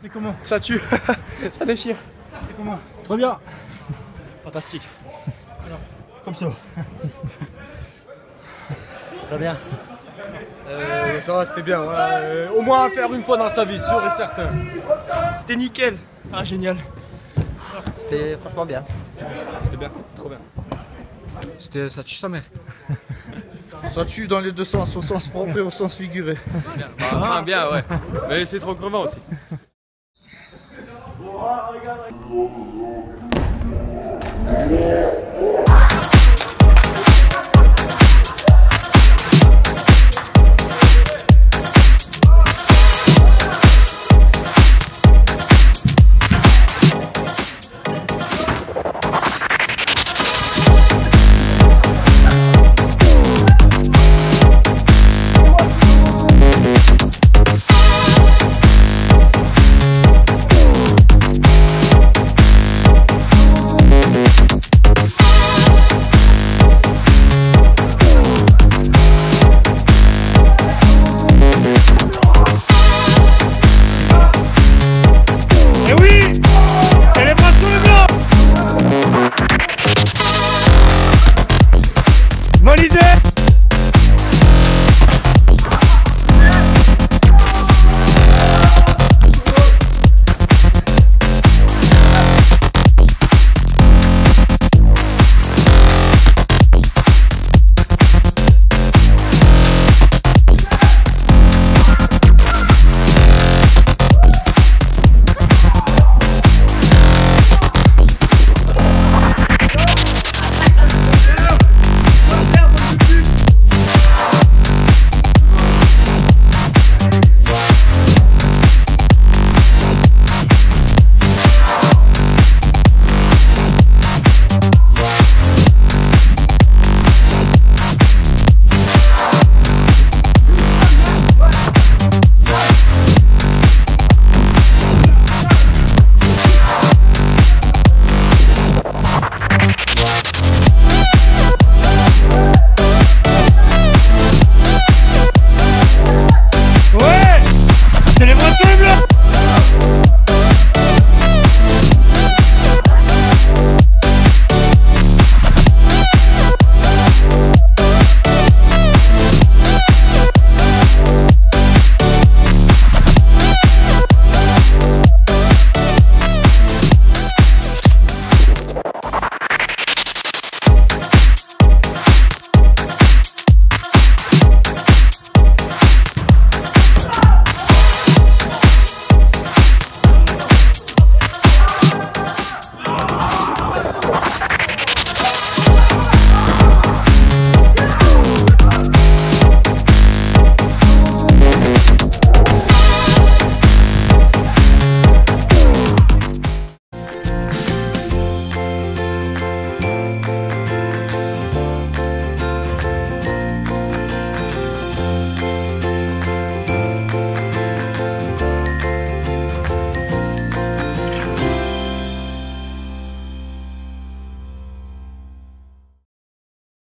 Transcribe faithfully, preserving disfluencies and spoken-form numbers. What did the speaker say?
comment? Ça tue, ça déchire. C'était comment? Très bien. Fantastique. Alors, comme ça. Très bien. Euh, ça va, c'était bien. Ouais. Euh, au moins à faire une fois dans sa vie, sûr et certain. C'était nickel. Ah, génial. C'était franchement bien. C'était bien, trop bien. C'était, ça tue sa mère. Ça tue dans les deux sens, au sens propre et au sens figuré. Bien. Bah, enfin, bien, ouais. Mais c'est trop crevant aussi. Yeah.